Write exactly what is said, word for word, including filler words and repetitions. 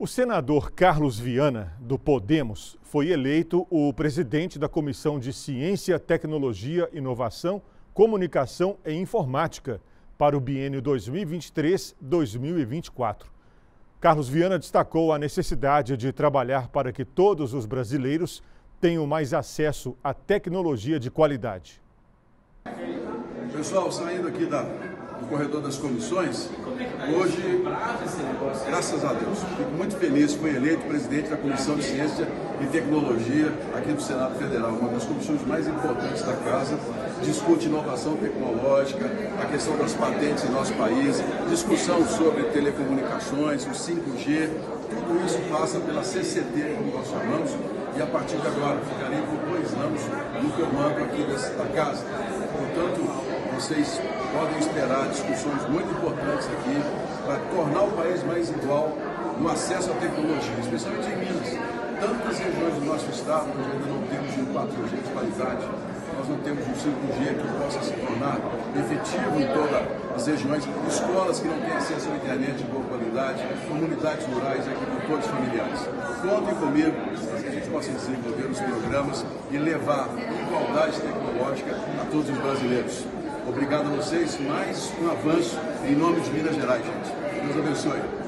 O senador Carlos Viana, do Podemos, foi eleito o presidente da Comissão de Ciência, Tecnologia, Inovação, Comunicação e Informática para o biênio dois mil e vinte e três a dois mil e vinte e quatro. Carlos Viana destacou a necessidade de trabalhar para que todos os brasileiros tenham mais acesso à tecnologia de qualidade. Pessoal, saindo aqui da, do corredor das comissões, hoje, graças a Deus, fico muito feliz, fui eleito presidente da Comissão de Ciência e Tecnologia aqui do Senado Federal, uma das comissões mais importantes da Casa. Discute inovação tecnológica, a questão das patentes em nosso país, discussão sobre telecomunicações, o cinco G, tudo isso passa pela C C T, como nós chamamos, e a partir de agora ficarei por dois anos no comando aqui desta casa. Portanto, vocês podem esperar discussões muito importantes aqui para tornar o país mais igual no acesso à tecnologia, especialmente em Minas. Tantas regiões do nosso estado onde ainda não temos um quatro G de qualidade, nós não temos um cinco G que possa se tornar efetivo em todas as regiões, escolas que não têm acesso à internet de boa qualidade, comunidades rurais, agricultores familiares. Contem comigo para que a gente possa desenvolver os programas e levar igualdade tecnológica a todos os brasileiros. Obrigado a vocês, mais um avanço em nome de Minas Gerais, gente. Deus abençoe.